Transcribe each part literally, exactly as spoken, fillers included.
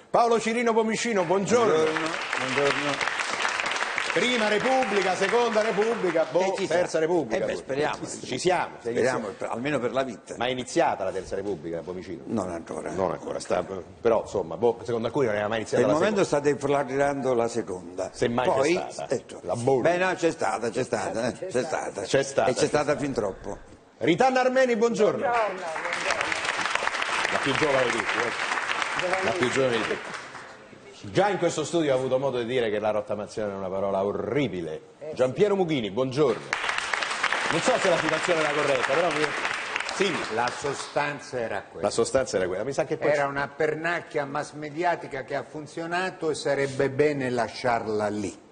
Paolo Cirino Pomicino, buongiorno. Buongiorno. Buongiorno. Prima Repubblica, Seconda Repubblica, boh, eh, Terza Repubblica. Eh beh, speriamo. Ci siamo. Speriamo, almeno per la vita. Ma è iniziata la Terza Repubblica, Pomicino? Non ancora. Non ancora, sta, però insomma, boh, secondo alcuni non era mai iniziata Per il la momento seconda. state flagelando la seconda. Se mai Poi, c'è stata. eh, La bolla. Beh no, c'è stata, c'è stata, eh, c'è stata. C'è stata, E c'è c'è stata fin troppo. Ritanna Armeni, buongiorno. Buongiorno, buongiorno. La più giovane di tutti, eh. La più giovane di tutti. Già in questo studio ho avuto modo di dire che la rottamazione è una parola orribile. Giampiero Mughini, buongiorno. Non so se la citazione era corretta, però mi... Sì, La sostanza era quella. la sostanza era quella. Mi sa che poi... Era una pernacchia mass mediatica che ha funzionato e sarebbe bene lasciarla lì.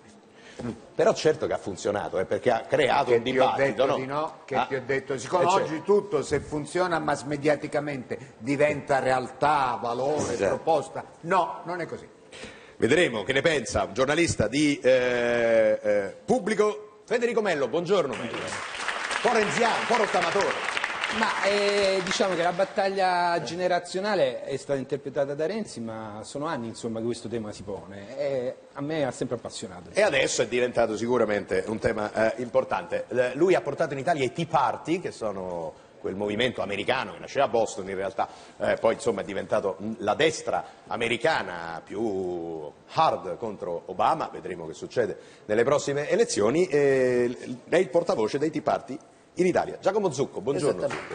Però certo che ha funzionato, eh, perché ha creato Che un ti ho dibattito, detto no? di no, che Ah, ti ho detto, siccome eh, certo. oggi tutto se funziona mass mediaticamente diventa realtà, valore, Esatto. proposta. No, non è così. Vedremo che ne pensa un giornalista di eh, eh, Pubblico, Federico Mello, buongiorno Mello. Un po' renziano, un po' rottamatore. Ma eh, diciamo che la battaglia generazionale è stata interpretata da Renzi, ma sono anni insomma che questo tema si pone e a me ha sempre appassionato. E adesso è diventato sicuramente un tema eh, importante. L- lui ha portato in Italia i Tea Party, che sono quel movimento americano che nasceva a Boston in realtà, eh, poi insomma è diventato mh, la destra americana più hard contro Obama, vedremo che succede nelle prossime elezioni, e l- è il portavoce dei Tea Party in Italia. Giacomo Zucco, buongiorno Zucco.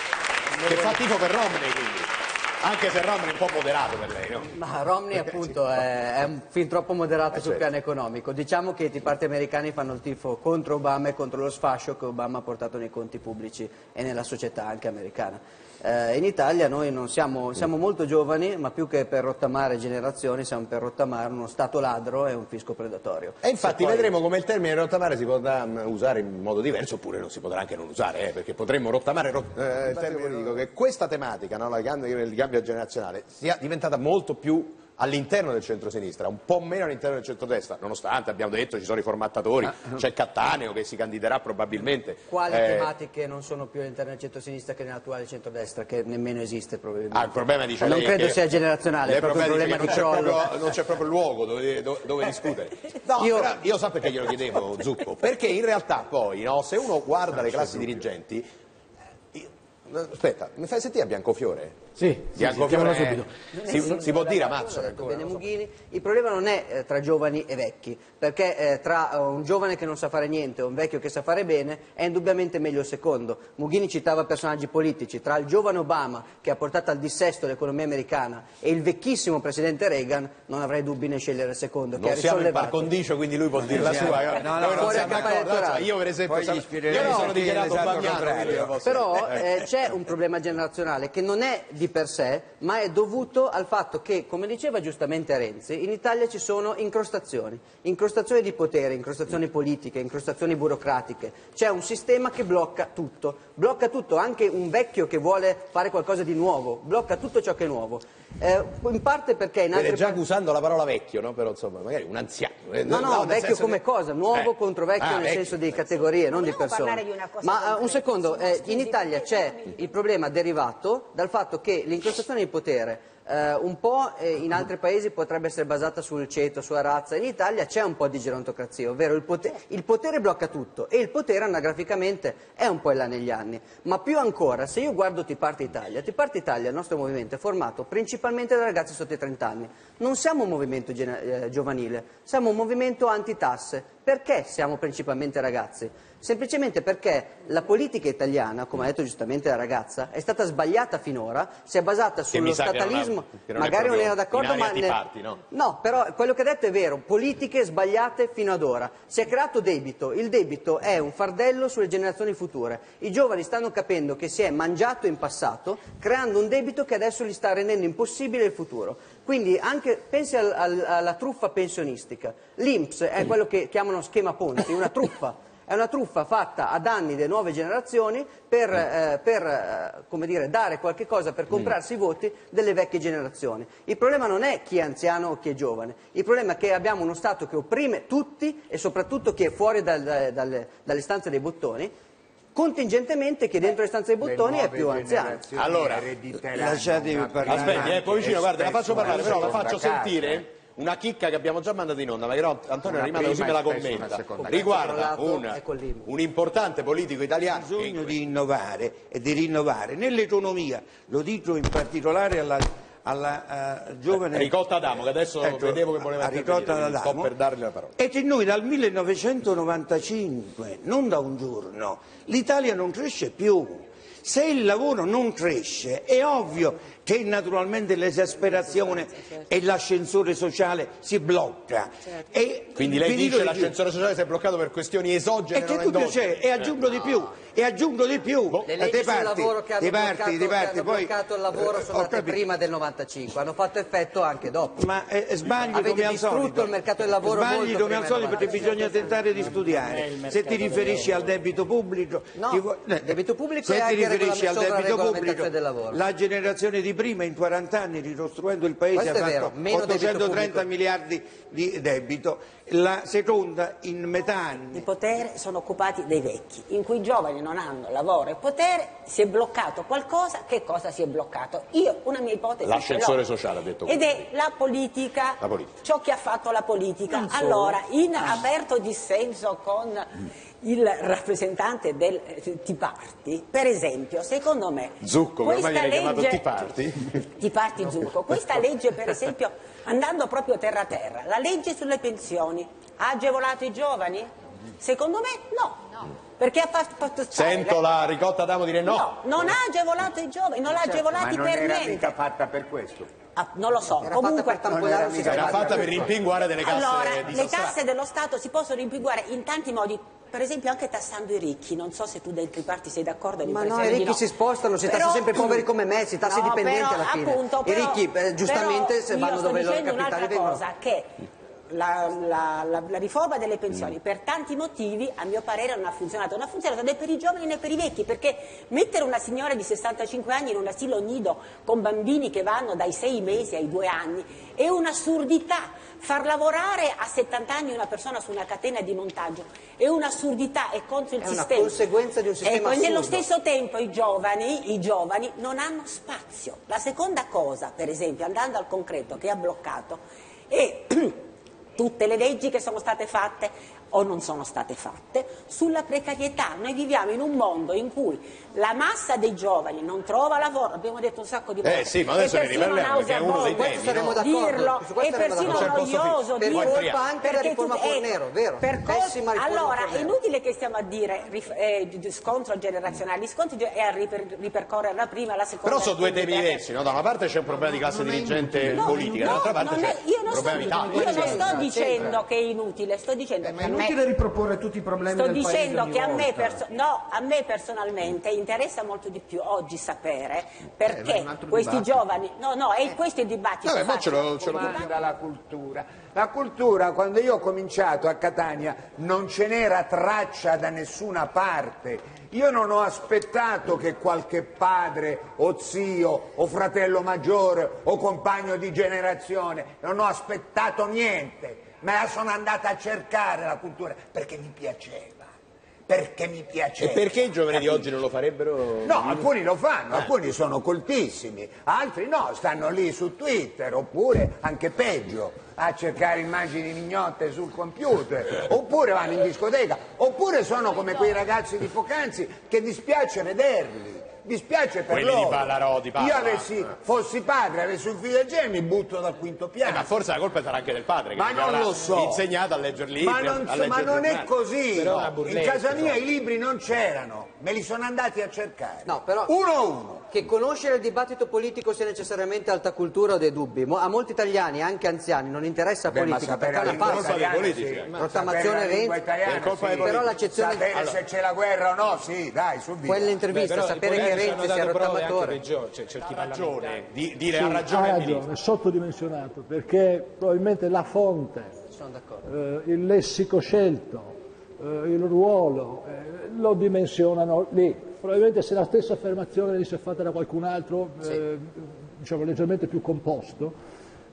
Che fa tifo per Romney quindi, anche se Romney è un po' moderato per lei, no? Ma Romney appunto è, è un fin troppo moderato Eh, sul certo. piano economico. Diciamo che i Tea Party americani fanno il tifo contro Obama e contro lo sfascio che Obama ha portato nei conti pubblici e nella società anche americana. Eh, in Italia noi non siamo, siamo molto giovani, ma più che per rottamare generazioni siamo per rottamare uno Stato ladro e un fisco predatorio. E infatti Se poi- vedremo come il termine rottamare si potrà mh, usare in modo diverso oppure non si potrà anche non usare, eh, perché potremmo rottamare rot- eh, il termine politico, che questa tematica, no, la cambio- il cambio generazionale, sia diventata molto più all'interno del centro-sinistra, un po' meno all'interno del centro-destra, nonostante abbiamo detto ci sono i formattatori, c'è Cattaneo che si candiderà probabilmente. Quali eh, tematiche non sono più all'interno del centro-sinistra che nell'attuale centrodestra, che nemmeno esiste probabilmente? Ah, il problema dice Non lei credo che- sia generazionale, lei è proprio un problema problema dice di che non c'è crollo. proprio- non c'è proprio luogo dove, dove- dove discutere. No, Io- però io so perché glielo chiedevo, Zucco, perché in realtà poi, no, se uno guarda le classi dirigenti, io- aspetta, mi fai sentire Biancofiore? Sì, sì, Biancofiore sentiamolo si, subito. si può dire L'ha Mazzola detto ancora, bene non so. Mughini. Il problema non è eh, tra giovani e vecchi, perché eh, tra eh, un giovane che non sa fare niente e un vecchio che sa fare bene è indubbiamente meglio il secondo. Mughini citava personaggi politici, tra il giovane Obama che ha portato al dissesto l'economia americana e il vecchissimo presidente Reagan non avrei dubbi nel scegliere il secondo, che Non ha siamo in par risollevato. condicio, quindi lui può dire la sua. No, no, Noi non fuori siamo a campagna d'accordo. elettorale. Io per esempio Poi gli sono- ispirerei io mi sono l'esatto dichiarato contrario. bagnato, quindi lo posso Però dire. eh, c'è un problema generazionale che non è di per sé, ma è dovuto al fatto che, come diceva giustamente Renzi, in Italia ci sono incrostazioni, incrostazioni di potere, incrostazioni politiche, incrostazioni burocratiche. C'è un sistema che blocca tutto, blocca tutto, anche un vecchio che vuole fare qualcosa di nuovo, blocca tutto ciò che è nuovo. Eh, in parte perché in Vede, altre già usando la parola vecchio, no? Però insomma, magari un anziano. eh, No, no, nel vecchio senso come che- cosa, nuovo Eh. contro vecchio Ah, nel vecchio. senso di categorie, non di Vogliamo persone. parlare di una cosa Ma eh, un concreta? secondo, eh, Scusi, in Italia perché c'è mi- il problema derivato dal fatto che l'incrostazione di potere eh, un po' eh, in altri paesi potrebbe essere basata sul ceto, sulla razza, in Italia c'è un po' di gerontocrazia, ovvero il, pote- il potere blocca tutto e il potere anagraficamente è un po' in là negli anni. Ma più ancora, se io guardo Tea Party Italia, Tea Party Italia, il nostro movimento, è formato principalmente da ragazzi sotto i trenta anni. Non siamo un movimento gene- eh, giovanile, siamo un movimento antitasse. Perché siamo principalmente ragazzi? Semplicemente perché la politica italiana, come ha detto giustamente la ragazza, è stata sbagliata finora, si è basata Che sullo mi sa che non ha- statalismo, che non è magari non proprio era d'accordo, in ma... area Tea ne- Party, no? No, però quello che ha detto è vero, politiche sbagliate fino ad ora. Si è creato debito, il debito è un fardello sulle generazioni future. I giovani stanno capendo che si è mangiato in passato, creando un debito che adesso gli sta rendendo impossibile il futuro. Quindi anche, pensi al- al- alla truffa pensionistica. L'I N P S è quello che chiamano schema Ponzi, una truffa. È una truffa fatta a danni delle nuove generazioni per, eh, per eh, come dire, dare qualche cosa per comprarsi i voti delle vecchie generazioni. Il problema non è chi è anziano o chi è giovane, il problema è che abbiamo uno Stato che opprime tutti e soprattutto chi è fuori dal- dalle, dalle stanze dei bottoni, contingentemente che dentro le stanze dei bottoni è più anziano. Allora, lasciatemi parlare. aspetti, eh, poi vicino, guarda, la faccio parlare, però la seconda faccio casa. sentire una chicca che abbiamo già mandato in onda, ma che no, Antonio è Una rimasto così me la prima e spesso una commenta. seconda. Riguarda Controllato un, e col limbo. un importante politico italiano. Bisogno di innovare e di rinnovare nell'economia, lo dico in particolare alla, alla eh, giovane Ricotta Adamo, che adesso Ecco, vedevo che voleva a Ricotta intervenire, sto d'Adamo, per dargli la parola. è che noi dal millenovecentonovantacinque, non da un giorno, l'Italia non cresce più. Se il lavoro non cresce è ovvio che naturalmente l'esasperazione e l'ascensore sociale si blocca. E Quindi lei vi dico dice di più. l'ascensore sociale si è bloccato per questioni esogene, E che non dubbio endogene. c'è? E aggiungo di più, e aggiungo di più. Le Da leggi te sul parti, lavoro che hanno, te parti, bloccato, te che parti, hanno poi, bloccato il lavoro eh, sono ho andate capito. prima del novantacinque, hanno fatto effetto anche dopo. Ma eh, sbagli Avete come al distrutto solito. il mercato del lavoro Sbagli molto come prima al del solito perché novantacinque. bisogna tentare di studiare. Se ti riferisci al debito pubblico, No, ti vuoi- il debito pubblico se è ti anche riferisci al regolam- debito sovraregolamentazione pubblico, del lavoro. la generazione di prima in quaranta anni ricostruendo il paese Questo è ha vero, fatto meno debito ottocentotrenta pubblico. miliardi di debito, la seconda in metà anni. Il potere sono occupati dai vecchi, in cui i giovani non hanno lavoro e potere, si è bloccato qualcosa. Che cosa si è bloccato? Io una mia ipotesi L'ascensore ce l'ho. sociale, ha detto Ed quello. è la politica, La politica. ciò che ha fatto la politica. Allora, in aperto dissenso con il rappresentante del eh, Tea Party, per esempio, secondo me Zucco, che ormai questa viene chiamato legge- Tea Party. Tea Party Zucco, questa legge per esempio, andando proprio terra a terra, la legge sulle pensioni ha agevolato i giovani? Secondo me no. Perché ha fatto, fatto stare Sento la Ricotta Adamo dire no. No, non ha agevolato i giovani, non l'ha Certo, agevolati ma non per era niente. mica fatta per questo. Ah, non lo so, Era comunque fatta per tamponare un sistema. Era fatta per rimpinguare delle casse allora, le disastrate. casse dello Stato si possono rimpinguare in tanti modi, per esempio anche tassando i ricchi. Non so se tu dei Tea Party sei d'accordo. Ma no, l'impressione i di ricchi no. si spostano, si tassi Però- sempre i poveri come me, si tassi i No, dipendenti però, alla fine. appunto, I però- ricchi eh, giustamente però se io vanno sto dove i loro dicendo capitali un'altra vengono. cosa, che la, la- la- la riforma delle pensioni per tanti motivi a mio parere non ha funzionato, non ha funzionato né per i giovani né per i vecchi, perché mettere una signora di sessantacinque anni in un asilo nido con bambini che vanno dai sei mesi ai due anni è un'assurdità. Far lavorare a settanta anni una persona su una catena di montaggio è un'assurdità, è contro il È una sistema. conseguenza di un sistema Ecco, e nello assurdo. stesso tempo i giovani, i giovani non hanno spazio. La seconda cosa, per esempio, andando al concreto che ha bloccato, è tutte le leggi che sono state fatte o non sono state fatte sulla precarietà. Noi viviamo in un mondo in cui la massa dei giovani non trova lavoro, abbiamo detto un sacco di volte, Eh sì, ma adesso è ne persino riparliamo, perché è uno dei nauseabondo temi, saremo no? d'accordo, dirlo, su questo è saremo persino d'accordo. noioso Per dirlo, colpa anche della perché riforma tu- eh, Fornero, vero? per col- Pessima riforma allora è Fornero. inutile che stiamo a dire rif- eh, di- di scontro generazionale, gli scontri ge- è a riper- ripercorrere la prima e la seconda Però sono due temi Repubblica. diversi, no? Da una parte c'è un problema di classe dirigente No, politica, no, dall'altra parte non c'è è- io un non sto, problema io d'Italia. non sto dicendo che è inutile, sto dicendo Eh, ma che è a me- inutile riproporre tutti i problemi sto del paese dicendo ogni che a me, volta. perso- no, a me personalmente interessa molto di più oggi sapere perché ma è un altro questi dibattito. giovani, no, no, è questo il dibattito. Vabbè, ma faccio. ce lo- ce lo- Umani dalla cultura. La cultura, quando io ho cominciato a Catania, non ce n'era traccia da nessuna parte. Io non ho aspettato che qualche padre o zio o fratello maggiore o compagno di generazione, non ho aspettato niente, ma sono andata a cercare la cultura perché mi piaceva. Perché mi piaceva. E perché i giovani di Capito? oggi non lo farebbero? No, alcuni lo fanno, Eh. alcuni sono coltissimi, altri no, stanno lì su Twitter, oppure anche peggio, a cercare immagini mignotte sul computer, oppure vanno in discoteca, oppure sono come quei ragazzi di poc'anzi che dispiace vederli. Dispiace per Quelli di loro. Ballarò, di Padova. Io avessi, fossi padre, avessi un figlio del genere, mi butto dal quinto Eh, piano. ma forse la colpa sarà anche del padre, che Ma gli non avrà lo so. insegnato a leggere libri, Ma non, a so- leggere ma non è giornali. così. Però è una In burletta, casa mia insomma. i libri non c'erano, me li sono andati a cercare. No, però- Uno a uno. Che conoscere il dibattito politico sia necessariamente alta cultura ho dei dubbi. Mo- A molti italiani, anche anziani, non interessa Beh, ma politica sapere perché la è una lingua colpa dei farsa. italiana, politici, sì. ma rottamazione Sapere la lingua Renzi. italiana, È colpa sì. dei Però politici. l'accezione Sapere se c'è la guerra o no, sì, dai, subito. quell'intervista, Beh, però i sapere che politici hanno Renzi sia dato prove anche rottamatore. peggiori, cioè, certi Ha parlamentari. ragione, di, dire Sì, ha ha ragione il ragione, ministro. è sottodimensionato, perché probabilmente la fonte, Sono d'accordo. eh, il lessico scelto, eh, il ruolo, eh, lo dimensionano lì. Probabilmente se la stessa affermazione venisse fatta da qualcun altro, eh, diciamo leggermente più composto,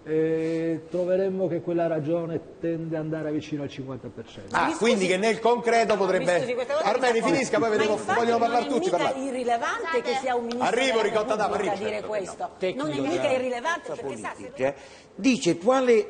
eh, troveremmo che quella ragione tende ad andare vicino al cinquanta per cento. Ah, quindi che nel concreto potrebbe... Armeni, finisca, poi vedremo, vogliono parlare tutti. Non è parlare. mica irrilevante che sia un ministro Arrivo, della Ricotta D'Ama, Repubblica a arrivo, dire certo, questo. no. Non è mica irrilevante perché sa, se... dice quale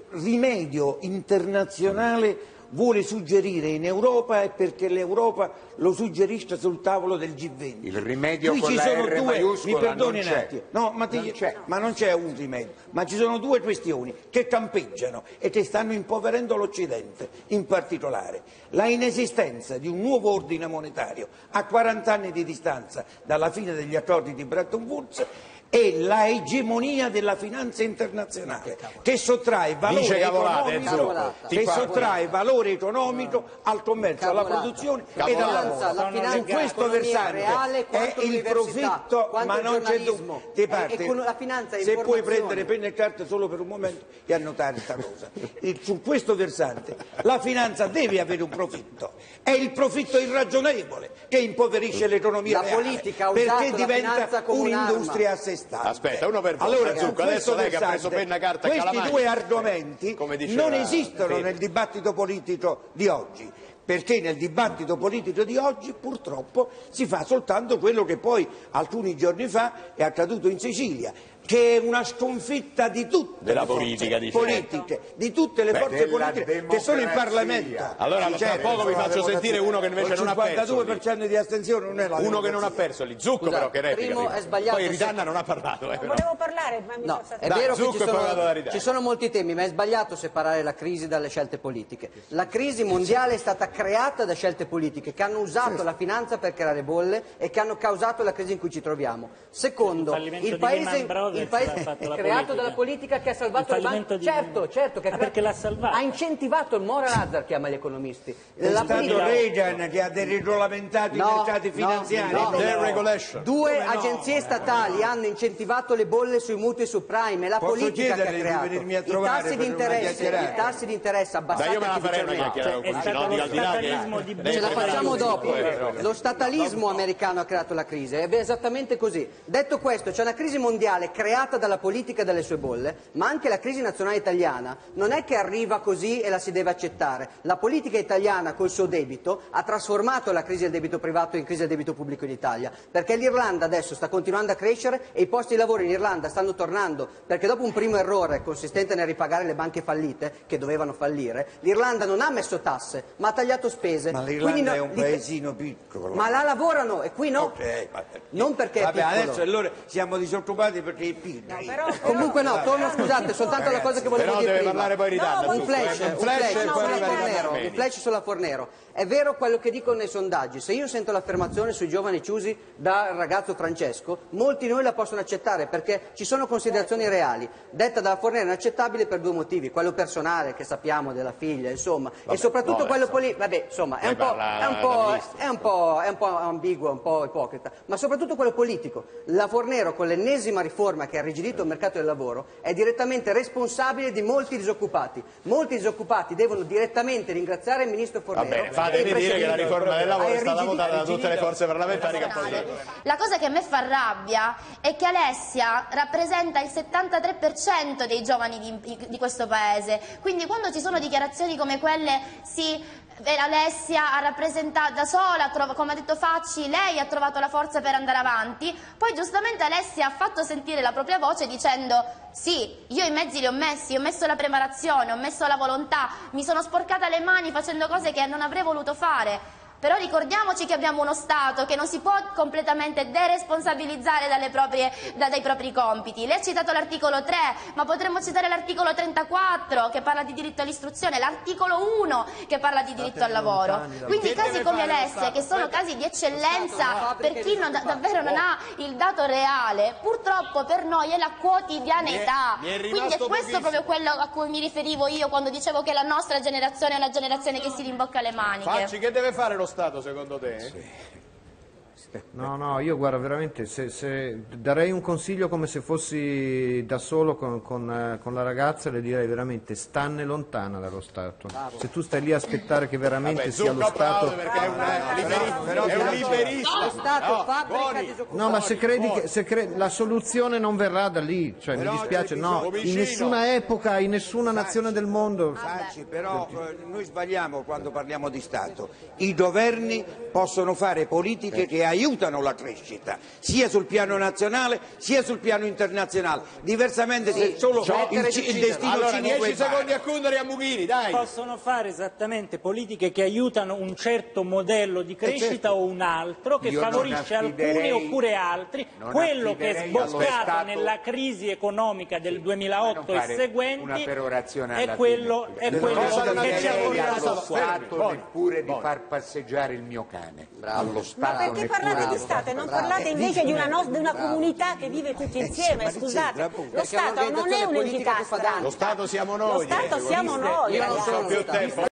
rimedio internazionale vuole suggerire in Europa e perché l'Europa lo suggerisce sul tavolo del G venti. Il rimedio Qui con ci la sono R due, maiuscola mi perdoni non un c'è. attimo, no, ma, ti- Non c'è. ma non c'è un rimedio, ma ci sono due questioni che campeggiano e che stanno impoverendo l'Occidente, in particolare la inesistenza di un nuovo ordine monetario a quaranta anni di distanza dalla fine degli accordi di Bretton Woods e la egemonia della finanza internazionale che sottrae valore Dice cavolate, economico, Zucco. che sottrae valore economico al commercio, alla Cavolata. produzione La e al finanza- lavoro. la finanza Su questo economia versante reale è quanto il l'università, profitto, quanto ma il non c'è giornalismo. dubbio. Ti È- parte, è con la finanza è se puoi informazione. prendere penna e carta solo per un momento e annotare questa cosa. E su questo versante la finanza deve avere un profitto. È il profitto irragionevole che impoverisce l'economia La reale, politica ha usato perché la diventa finanza come un'industria a sé stante. Aspetta, uno per volta. Allora, su Zucco, adesso questo lei che ha preso versante, penna, carta e questi calamari, due argomenti come diceva non esistono Fede. nel dibattito politico di oggi, perché nel dibattito politico di oggi purtroppo si fa soltanto quello che poi alcuni giorni fa è accaduto in Sicilia, che è una sconfitta di tutte Della le forze politica, dice. politiche, di tutte le Beh, forze della politiche che sono in democrazia. Parlamento. Allora, tra Certo, poco vi la faccio democrazia. sentire uno che invece non ha perso. Il cinquantadue per cento di astensione non è la Uno che non ha democrazia. perso lì, Zucco Scusa, però che replica. primo prima. è sbagliato Poi se- Ridanna non ha parlato. Eh, però. Volevo parlare, ma mi No, sono stata... è Dai, vero che Zucco ci e poi vado da sono, Ridani. ci sono molti temi, ma è sbagliato separare la crisi dalle scelte politiche. La crisi mondiale è stata creata da scelte politiche che hanno usato la finanza per creare bolle e che hanno causato la crisi in cui ci troviamo. Secondo, Il fallimento il di paese, Lehman Brothers il paese l'ha fatto è la creato politica. dalla politica che ha salvato Il le banche. fallimento di Certo, Lehman. certo, che ha, Ah, creato- perché l'ha salvato. ha incentivato il moral hazard, chiama gli economisti. È La stato politica- Reagan che ha deregolamentato No, i mercati no, finanziari. no. Deregulation. Due Come no? agenzie statali hanno incentivato le bolle sui mutui subprime, è la Posso politica che ha chiederle di creato venirmi a i trovare tassi per di una interesse, chiacchierata? i tassi di interesse abbassati Dai, io me la farei una artificialmente. chiacchierata con È Cugino, stato di lo al di là che- statalismo di lei Ce la prepara facciamo tutto, dopo. eh, però. Lo statalismo americano ha creato la crisi, è esattamente così. Detto questo, c'è una crisi mondiale creata dalla politica e dalle sue bolle, ma anche la crisi nazionale italiana non è che arriva così e la si deve accettare. La politica italiana col suo debito ha trasformato la crisi del debito privato in crisi del debito pubblico in Italia, perché l'Irlanda adesso sta continuando a crescere e i posti di lavoro in Irlanda stanno tornando, perché dopo un primo errore consistente nel ripagare le banche fallite, che dovevano fallire, l'Irlanda non ha messo tasse, ma ha tagliato spese. Ma Quindi l'Irlanda no- è un l'It- paesino piccolo. Ma là lavorano e qui no. Ok, ma- Non perché è Vabbè, piccolo. adesso allora siamo disoccupati perché è piccolo. Però, Comunque no, torno, scusate, soltanto la cosa che volevo Però dire deve prima. parlare poi Ridanna. No, Un Zucco, flash, eh. un un flash flash e poi sulla arriva Fornero, Ridanna. un flash sulla Fornero. È vero quello che dicono nei sondaggi, se io sento l'affermazione sui giovani chiusi dal ragazzo Francesco, molti di noi la possono accettare perché ci sono considerazioni reali. Detta dalla Fornero è inaccettabile per due motivi, quello personale che sappiamo della figlia, insomma, Vabbè, e soprattutto vabbè, quello insomma. politico, vabbè, insomma, è Ne un, po', parla è, un la po', ministra. è, un po', è un po' ambiguo, un po' ipocrita, ma soprattutto quello politico. La Fornero con l'ennesima riforma che ha irrigidito il mercato del lavoro è direttamente responsabile di molti disoccupati. Molti disoccupati devono direttamente ringraziare il ministro Fornero. Vabbè, e fatemi il dire che la Presidente. riforma del lavoro Ha è stata irrigidito- votata da tutte le forze parlamentari che nazionale. possono. La cosa che a me fa rabbia è che Alessia rappresenta il settantatré per cento dei giovani di, di questo paese, quindi quando ci sono dichiarazioni come quelle, sì, eh, Alessia ha rappresentato da sola, trova- come ha detto Facci, lei ha trovato la forza per andare avanti, poi giustamente Alessia ha fatto sentire la propria voce dicendo sì, io i mezzi li ho messi, ho messo la preparazione, ho messo la volontà, mi sono sporcata le mani facendo cose che non avrei voluto fare. Però ricordiamoci che abbiamo uno Stato che non si può completamente deresponsabilizzare dalle proprie, da, dai propri compiti. Lei ha citato l'articolo tre, ma potremmo citare l'articolo trentaquattro che parla di diritto all'istruzione, l'articolo uno che parla di diritto al lavoro. Quindi casi come Alessia, che sono casi di eccellenza per chi non, da- davvero non ha il dato reale, purtroppo per noi è la quotidianità. Mi è- mi è Quindi è rimasto questo pochissimo. proprio quello a cui mi riferivo io quando dicevo che la nostra generazione è una generazione che si rimbocca le maniche. Facci, che deve fare lo Stato secondo te? No, no, io guarda veramente, se, se darei un consiglio come se fossi da solo con, con, eh, con la ragazza, le direi veramente stanne lontana dallo Stato. Se tu stai lì a aspettare che veramente Vabbè, sia lo Zucco Stato... applaude perché è un eh, liberista, però- è un però- liberista. Lo Stato No, fabbrica Boni, disoccupazione. No, ma se credi che se cre- la soluzione non verrà da lì, cioè mi Però dispiace, c'è no, bisogno- in nessuna epoca, in nessuna nazione del mondo. Facci, però eh, noi sbagliamo quando parliamo di Stato. I governi possono fare politiche che aiutano la crescita, sia sul piano nazionale sia sul piano internazionale. Diversamente se solo il, il destino Allora, ci dieci vuole secondi a Cundari e a Mughini, dai. Possono fare esattamente politiche che aiutano un certo modello di crescita certo. o un altro, che Io non favorisce alcuni affiderei- oppure altri. non Quello che è affiderei allo sboccato Stato- nella crisi economica del Ma duemilaotto non e fare seguenti una perorazione è alla quello, fine. è quello cosa non che ci ha affiderei portato allo a qua. Stato Boni, neppure di Boni. far passeggiare il mio cane. Allo Ma Stato perché parlate neppure di Stato e non parlate Eh, invece di una, dicono- no- di una comunità che vive tutti insieme? Scusate, lo Stato non è un'entità strana. Lo Stato siamo noi. Lo Stato direi. siamo noi, Io non sono ragazzi. Più tempo.